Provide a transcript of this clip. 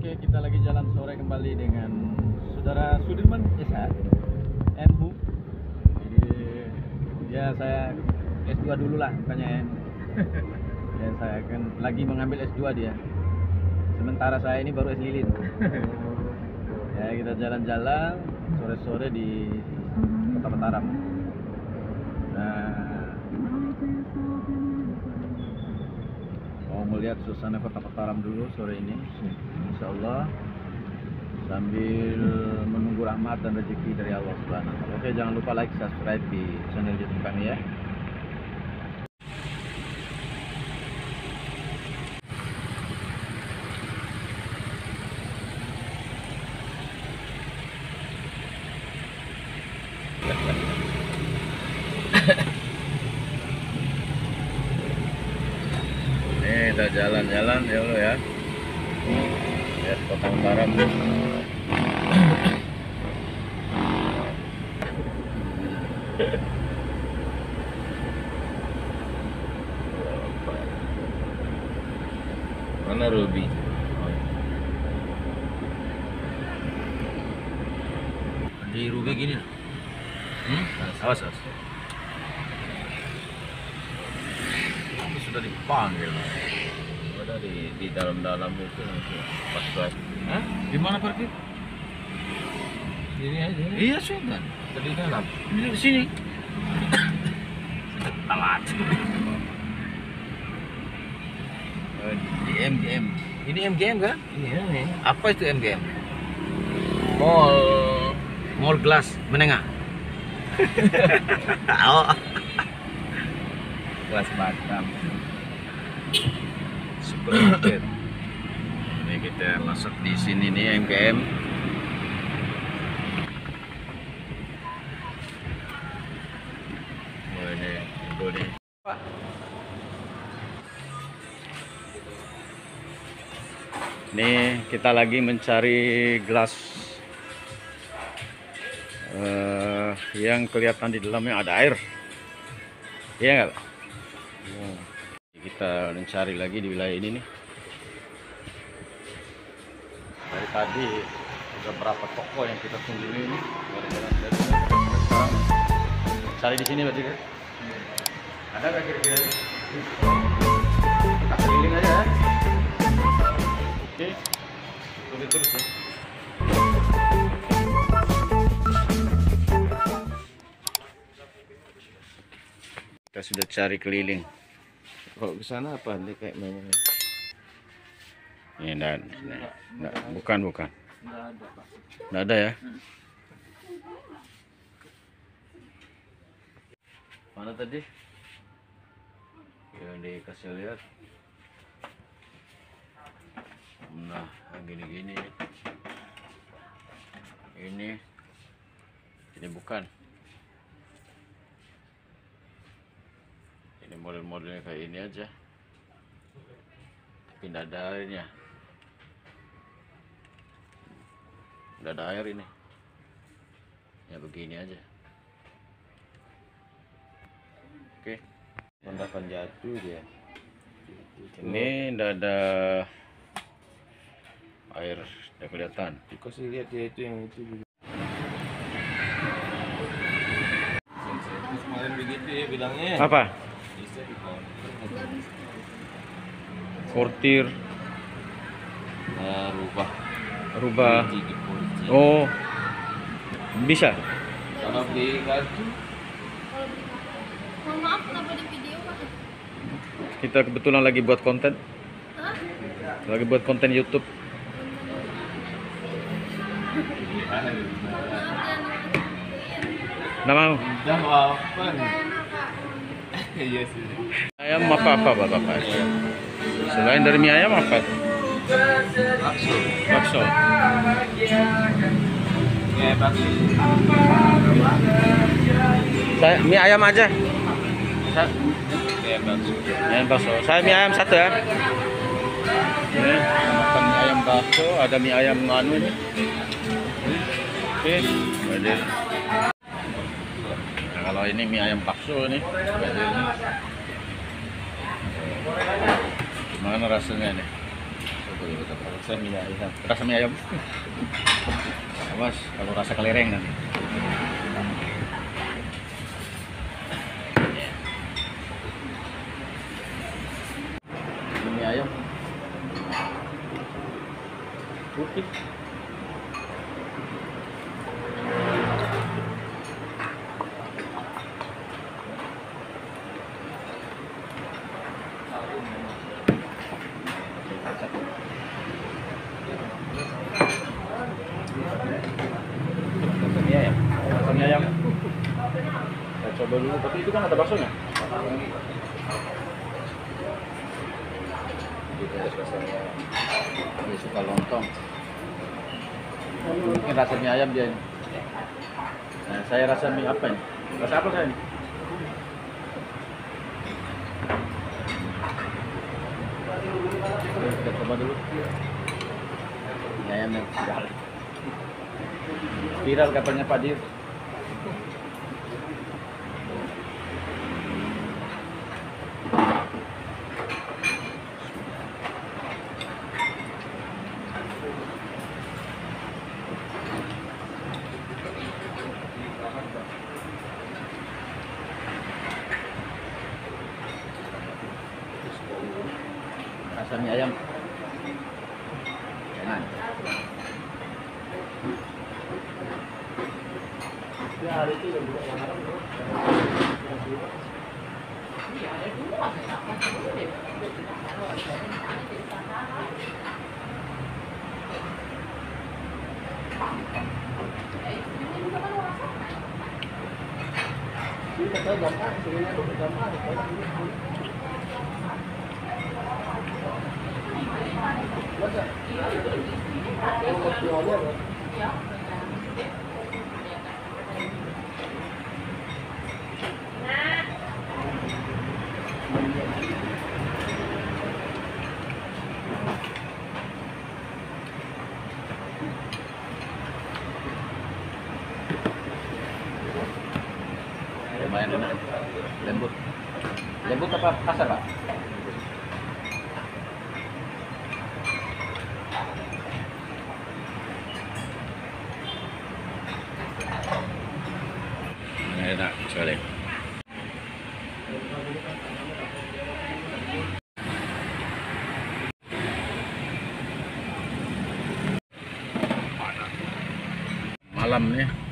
Oke, kita lagi jalan sore kembali dengan saudara Sudirman SH MU. Jadi ya saya S2 dulu lah, bukannya MU. Ya saya kan lagi mengambil S2 dia. Sementara saya ini baru S lilin. Ya kita jalan-jalan sore-sore di Kota Mataram. Nah, mau melihat suasana Kota Mataram dulu sore ini, insya Allah, sambil menunggu rahmat dan rezeki dari Allah Subhanahu wa Ta'ala. Oke, jangan lupa like, subscribe di channel YouTube kami ya. Ini kita jalan-jalan ya lo ya. Lihat Kota Mataram. Mana Ruby? Di Ruby gini lah. Awas. Itu sudah dipanggil. Ada di dalam itu pas. Hah? Di mana parkir? Sini aja. Iya sudah. Di dalam. Di sini. Telat. Di MGM. Ini MGM kan? Iya. Apa itu MGM? Mall Glass Menengah. Oh. Kelas Batam. Supermarket. Ini kita masuk di sini nih MGM. Oh ini nih. Ini kita lagi mencari gelas yang kelihatan di dalamnya ada air. Iya nggak? Kita mencari lagi di wilayah ini nih. Dari tadi ada berapa toko yang kita kunjungi ini. Cari di sini berarti kan? Ada nggak kira-kira? Kita keliling aja ya. Oke, terus ya. Kita sudah cari keliling. Kalau ke sana apa nih kayak mainnya? Ini enggak, bukan. Enggak ada ya? Mana tadi? Yang dikasih lihat. Nah, yang gini-gini. Ini bukan. Ini model-modelnya kayak ini aja, tapi tidak ada airnya, tidak ada air ini, ya begini aja. Oke, mendapat jatuh dia. Ini tidak ada air, tidak kelihatan. Dikasih lihat ya itu yang itu juga. Kemarin begitu ya bilangnya. Apa? Bisa di Sortir. Nah, Rubah. polisi. Oh, bisa. Kalau beli kartu. Mohon maaf, kenapa di video Pak? Kita kebetulan lagi buat konten. Hah? Lagi buat konten YouTube. Nggak mau. Udah apa nih? Iya sih. Ayam apa Bapak? Selain dari mie ayam apa? Bakso. Ya, bakso. Saya mie ayam aja. Ya, bakso. Ayam bakso. Saya mie ayam satu ya. Ini makan mie ayam bakso, ada mie ayam anu ini. Oke, hadir. Nah, kalau ini mie ayam bakso nih, hadirnya. Gimana rasanya nih? Rasa mie ayam. Rasa mie ayam. Awas kalau rasa kelereng nanti. Mie ayam. Putih. Mie ayam. Saya coba dulu, tapi itu kan ada baksonya. Dia suka lontong. Mungkin rasa mie ayam dia ini. Nah, saya rasa mie apa ini? Rasa apa saya ini? Kita coba dulu. Mie ayam yang viral. Viral katanya Pak Dir. Rasa mie ayam enak. Lumayan enak. Lembut. Lembut apa kasar, Pak? Enak sekali. Malam nih